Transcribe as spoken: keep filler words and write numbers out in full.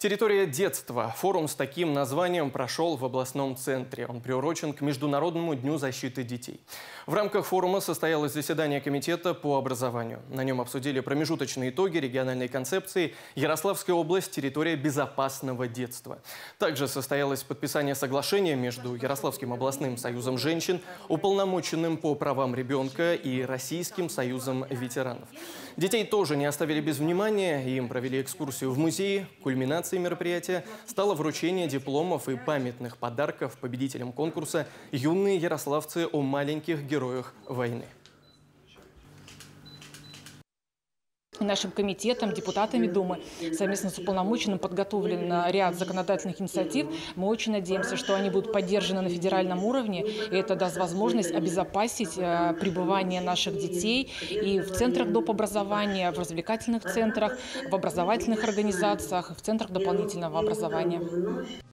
Территория детства. Форум с таким названием прошел в областном центре. Он приурочен к Международному дню защиты детей. В рамках форума состоялось заседание комитета по образованию. На нем обсудили промежуточные итоги региональной концепции «Ярославская область. Территория безопасного детства». Также состоялось подписание соглашения между Ярославским областным союзом женщин, уполномоченным по правам ребенка и Российским союзом ветеранов. Детей тоже не оставили без внимания. Им провели экскурсию в музее. Кульминацией мероприятия стало вручение дипломов и памятных подарков победителям конкурса «Юные ярославцы о маленьких героях войны». Нашим комитетом, депутатами Думы, совместно с уполномоченным подготовлен ряд законодательных инициатив. Мы очень надеемся, что они будут поддержаны на федеральном уровне. И это даст возможность обезопасить пребывание наших детей и в центрах доп. Образования, в развлекательных центрах, в образовательных организациях, в центрах дополнительного образования.